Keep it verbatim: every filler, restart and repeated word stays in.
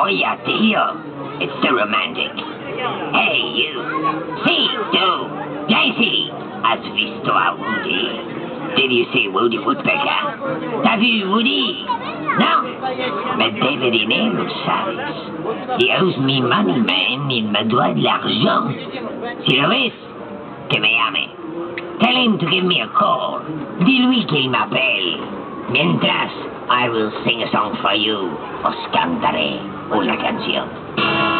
ya, tío. It's the romantic. Hey, you. Sí, tú. Daisy. ¿Has visto a Woody? Did you see Woody Woodpecker? T'as vu Woody? No? Mais deberíais lo sabes. He owes me money, man. Il me doit de l'argent. Si lo ves, que me llame. Tell him to give me a call. Dis-lui qu'il m'appelle. Mientras, I will sing a song for you. Os cantaré una canción.